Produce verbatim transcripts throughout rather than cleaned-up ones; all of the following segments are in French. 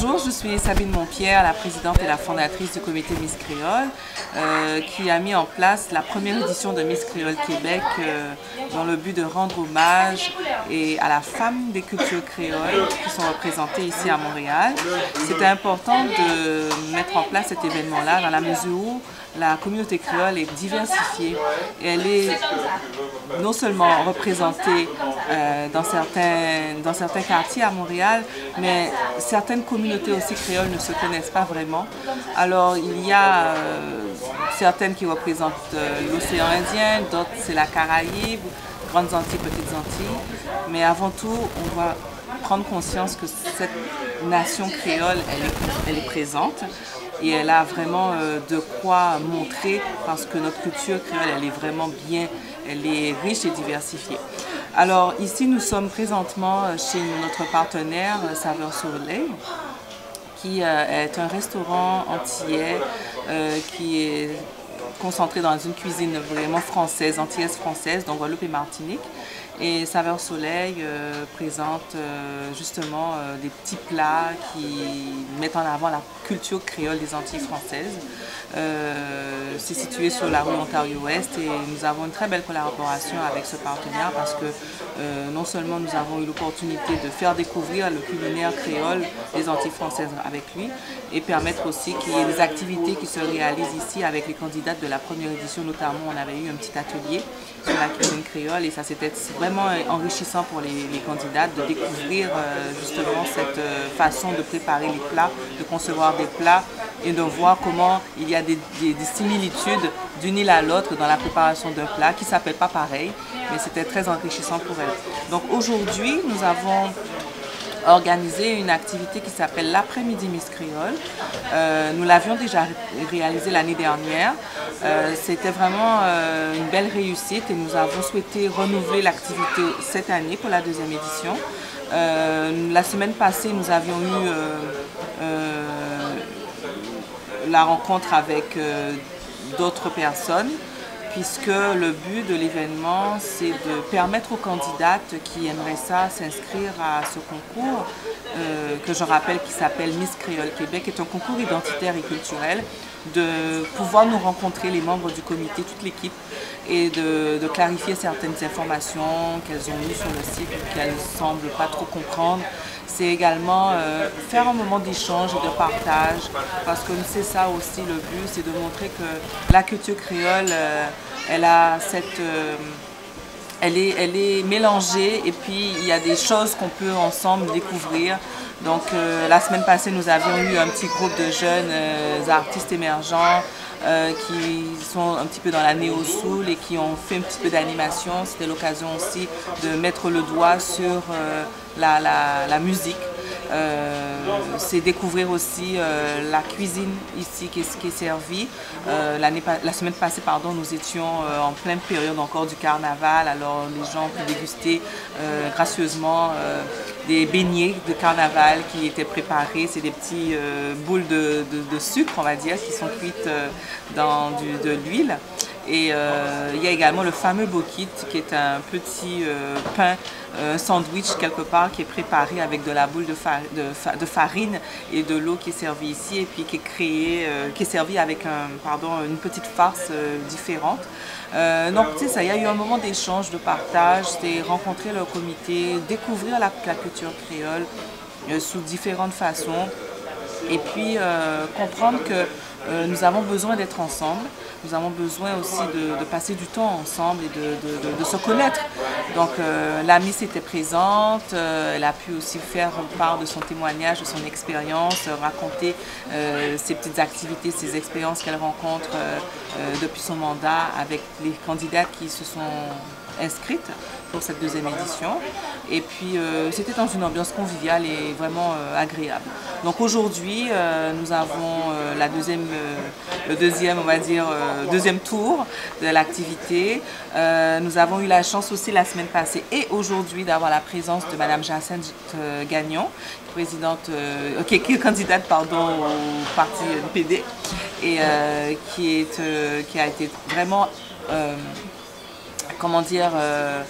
Bonjour, je suis Sabine Montpierre, la présidente et la fondatrice du comité Miss Créole, euh, qui a mis en place la première édition de Miss Créole Québec euh, dans le but de rendre hommage et à la femme des cultures créoles qui sont représentées ici à Montréal. C'était important de mettre en place cet événement-là dans la mesure où la communauté créole est diversifiée et elle est non seulement représentée euh, dans, certains, dans certains quartiers à Montréal, mais certaines communautés aussi créoles ne se connaissent pas vraiment. Alors il y a euh, certaines qui représentent euh, l'océan Indien, d'autres c'est la Caraïbe, Grandes Antilles, Petites Antilles. Mais avant tout, on doit prendre conscience que cette nation créole, elle est, elle est présente. Et elle a vraiment euh, de quoi montrer parce que notre culture créole, elle est vraiment bien, elle est riche et diversifiée. Alors ici, nous sommes présentement chez notre partenaire Saveur Soleil, qui euh, est un restaurant antillais euh, qui est concentré dans une cuisine vraiment française, antillaise française, donc Guadeloupe et Martinique. Et Saveur Soleil euh, présente euh, justement euh, des petits plats qui mettent en avant la culture créole des Antilles françaises. Euh, C'est situé sur la rue Ontario-Ouest et nous avons une très belle collaboration avec ce partenaire parce que euh, non seulement nous avons eu l'opportunité de faire découvrir le culinaire créole des Antilles françaises avec lui et permettre aussi qu'il y ait des activités qui se réalisent ici avec les candidates de la première édition. Notamment, on avait eu un petit atelier sur la cuisine créole et ça s'était vraiment enrichissant pour les, les candidates de découvrir euh, justement cette euh, façon de préparer les plats, de concevoir des plats et de voir comment il y a des, des, des similitudes d'une île à l'autre dans la préparation d'un plat qui ne s'appelle pas pareil, mais c'était très enrichissant pour elles. Donc aujourd'hui, nous avons organisé une activité qui s'appelle l'après-midi Miss Créole. Euh, nous l'avions déjà réalisé l'année dernière. Euh, C'était vraiment euh, une belle réussite et nous avons souhaité renouveler l'activité cette année pour la deuxième édition. Euh, la semaine passée, nous avions eu euh, euh, la rencontre avec euh, d'autres personnes, puisque le but de l'événement, c'est de permettre aux candidates qui aimeraient ça s'inscrire à ce concours, euh, que je rappelle qui s'appelle Miss Créole Québec, qui est un concours identitaire et culturel, de pouvoir nous rencontrer, les membres du comité, toute l'équipe, et de, de clarifier certaines informations qu'elles ont eues sur le site ou qu'elles ne semblent pas trop comprendre. C'est également euh, faire un moment d'échange et de partage, parce que c'est ça aussi le but, c'est de montrer que la culture créole, euh, elle a cette, euh, elle est, elle est mélangée et puis il y a des choses qu'on peut ensemble découvrir. Donc euh, la semaine passée, nous avions eu un petit groupe de jeunes euh, artistes émergents euh, qui sont un petit peu dans la néo-soul et qui ont fait un petit peu d'animation. C'était l'occasion aussi de mettre le doigt sur euh, la, la, la musique. Euh, c'est découvrir aussi euh, la cuisine ici qui est, qui est servie. Euh, la semaine passée, pardon, nous étions euh, en pleine période encore du carnaval, alors les gens ont pu déguster euh, gracieusement euh, des beignets de carnaval qui étaient préparés. C'est des petits euh, boules de, de, de sucre, on va dire, qui sont cuites euh, dans du, de l'huile. Et euh, il y a également le fameux bokit qui est un petit euh, pain, un sandwich quelque part qui est préparé avec de la boule de, far de, fa de farine et de l'eau qui est servie ici et puis qui est créé, euh, qui est servi avec un, pardon, une petite farce euh, différente. Euh, donc tu sais, ça, il y a eu un moment d'échange, de partage, c'est rencontrer le comité, découvrir la, la culture créole euh, sous différentes façons et puis euh, comprendre que euh, nous avons besoin d'être ensemble. Nous avons besoin aussi de, de passer du temps ensemble et de, de, de, de se connaître. Donc euh, la Miss était présente, euh, elle a pu aussi faire part de son témoignage, de son expérience, euh, raconter euh, ses petites activités, ses expériences qu'elle rencontre euh, euh, depuis son mandat avec les candidates qui se sont inscrites pour cette deuxième édition. Et puis euh, c'était dans une ambiance conviviale et vraiment euh, agréable. Donc aujourd'hui, euh, nous avons euh, la deuxième, euh, le deuxième, on va dire, euh, deuxième tour de l'activité. Euh, nous avons eu la chance aussi la semaine passée et aujourd'hui d'avoir la présence de Madame Jacinthe Gagnon, présidente, euh, qui est candidate pardon, au parti N P D et euh, qui, est, euh, qui a été vraiment, euh, comment dire, euh,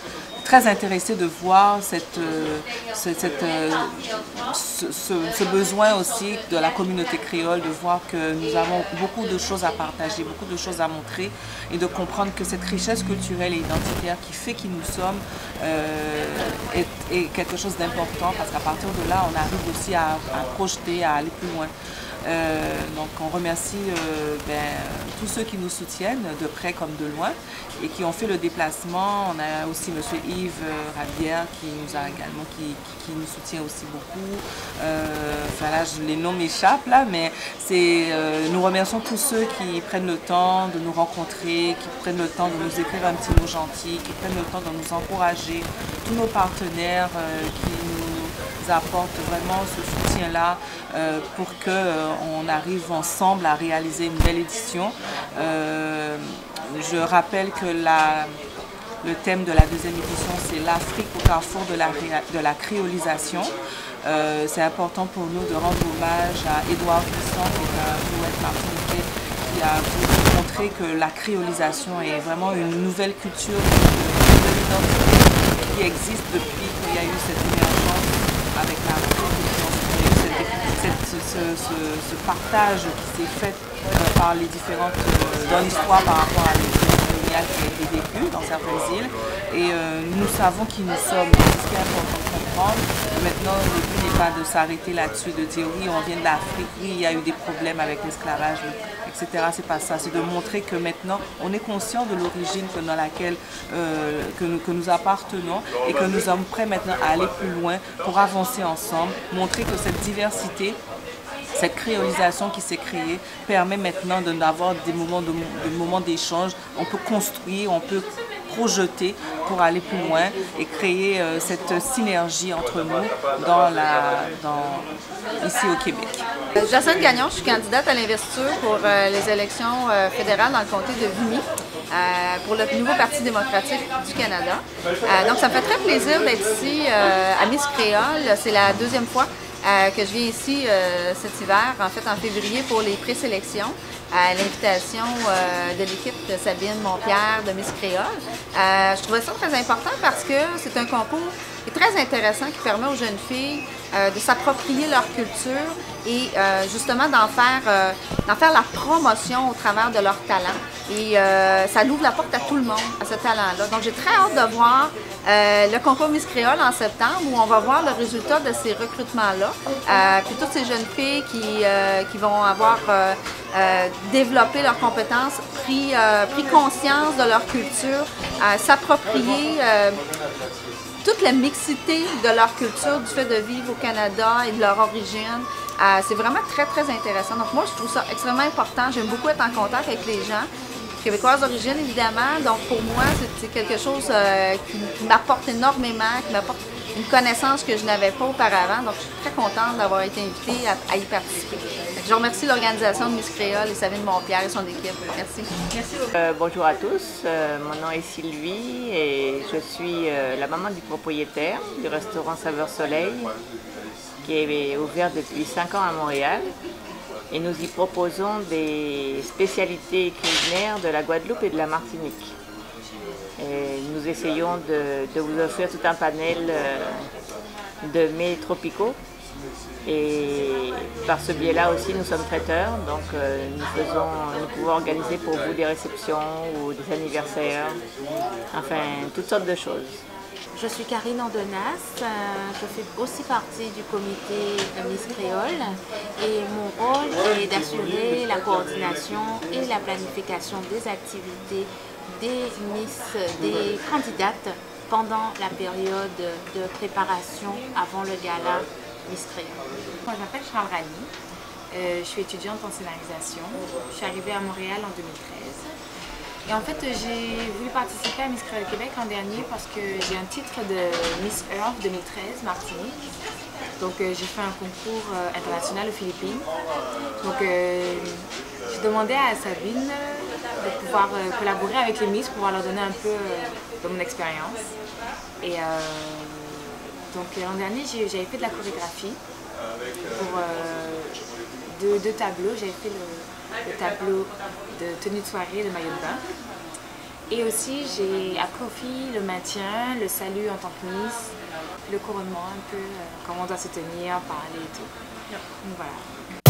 très intéressés de voir cette, euh, cette, cette, euh, ce, ce, ce besoin aussi de la communauté créole, de voir que nous avons beaucoup de choses à partager, beaucoup de choses à montrer et de comprendre que cette richesse culturelle et identitaire qui fait qui nous sommes euh, est, est quelque chose d'important, parce qu'à partir de là, on arrive aussi à, à projeter, à aller plus loin. Euh, donc on remercie euh, ben, tous ceux qui nous soutiennent de près comme de loin et qui ont fait le déplacement. On a aussi M. Yves Rabière qui nous a également qui, qui, qui nous soutient aussi beaucoup. Euh, enfin là, je, les noms m'échappent là, mais c'est euh, nous remercions tous ceux qui prennent le temps de nous rencontrer, qui prennent le temps de nous écrire un petit mot gentil, qui prennent le temps de nous encourager, tous nos partenaires euh, qui nous apportent vraiment ce soutien-là euh, pour qu'on euh, arrive ensemble à réaliser une belle édition. Euh, je rappelle que la, le thème de la deuxième édition, c'est l'Afrique au carrefour de la, de la créolisation. Euh, c'est important pour nous de rendre hommage à Édouard Glissant, qui est un poète martiniquais, qui a voulu montrer que la créolisation est vraiment une nouvelle culture, une nouvelle identité qui existe depuis qu'il y a eu cette émergence avec la cette, ce, ce, ce partage qui s'est fait euh, par les différentes, euh, dans l'histoire par rapport à l'histoire coloniale qui a été vécue dans certaines îles. Et euh, nous savons qui nous sommes, c'est ce qui est important de comprendre. Maintenant, le but n'est pas de s'arrêter là-dessus, de dire oui, on vient de l'Afrique, oui, il y a eu des problèmes avec l'esclavage, et cetera. C'est pas ça, c'est de montrer que maintenant, on est conscient de l'origine dans laquelle euh, que, nous, que nous appartenons et que nous sommes prêts maintenant à aller plus loin pour avancer ensemble, montrer que cette diversité, cette créolisation qui s'est créée permet maintenant d'avoir des moments de, de moments d'échange. On peut construire, on peut projeter pour aller plus loin et créer euh, cette synergie entre nous dans la, dans, ici au Québec. Jacinthe Gagnon, je suis candidate à l'investiture pour euh, les élections euh, fédérales dans le comté de Vimy euh, pour le nouveau Parti démocratique du Canada. Euh, donc ça me fait très plaisir d'être ici euh, à Miss Créole. C'est la deuxième fois Euh, que je viens ici euh, cet hiver, en fait en février, pour les présélections, à l'invitation euh, de l'équipe de Sabine Montpierre de Miss Créole. Euh, je trouvais ça très important parce que c'est un concours qui est très intéressant, qui permet aux jeunes filles euh, de s'approprier leur culture et euh, justement d'en faire, euh, d'en faire la promotion au travers de leur talent. Et euh, ça ouvre la porte à tout le monde, à ce talent-là. Donc j'ai très hâte de voir euh, le concours Miss Créole en septembre, où on va voir le résultat de ces recrutements-là. Euh, puis toutes ces jeunes filles qui, euh, qui vont avoir euh, euh, développé leurs compétences, pris, euh, pris conscience de leur culture, euh, s'approprier euh, toute la mixité de leur culture, du fait de vivre au Canada et de leur origine. Euh, c'est vraiment très, très intéressant. Donc moi, je trouve ça extrêmement important. J'aime beaucoup être en contact avec les gens. Québécoise d'origine, évidemment. Donc pour moi, c'est quelque chose euh, qui, qui m'apporte énormément, qui m'apporte une connaissance que je n'avais pas auparavant. Donc je suis très contente d'avoir été invitée à, à y participer. Donc, je remercie l'organisation de Miss Créole et Sabine Montpierre et son équipe. Merci. Merci beaucoup. Euh, bonjour à tous, euh, mon nom est Sylvie et je suis euh, la maman du propriétaire du restaurant Saveur Soleil qui est ouvert depuis cinq ans à Montréal. Et nous y proposons des spécialités culinaires de la Guadeloupe et de la Martinique. Et nous essayons de, de vous offrir tout un panel de mets tropicaux. Et par ce biais-là aussi, nous sommes traiteurs, donc euh, nous, faisons, nous pouvons organiser pour vous des réceptions ou des anniversaires, enfin toutes sortes de choses. Je suis Karine Andonas, je fais aussi partie du comité de Miss Créole et mon rôle est d'assurer la coordination et la planification des activités des Miss, des candidates pendant la période de préparation avant le gala Miss Créole. Moi, je m'appelle Charles Rani, euh, je suis étudiante en scénarisation. Je suis arrivée à Montréal en deux mille treize. Et en fait, j'ai voulu participer à Miss Créole Québec l'an dernier parce que j'ai un titre de Miss Earth deux mille treize, Martinique. Donc euh, j'ai fait un concours euh, international aux Philippines. Donc euh, j'ai demandé à Sabine de pouvoir euh, collaborer avec les Miss pour pouvoir leur donner un peu euh, de mon expérience. Et euh, donc l'an dernier, j'avais fait de la chorégraphie pour euh, deux, deux tableaux. J'avais fait le, le tableau de tenue de soirée et de maillot de bain. Et aussi, j'ai appris aux filles le maintien, le salut en tant que Miss, le couronnement un peu, euh, comment on doit se tenir, parler et tout. Donc voilà.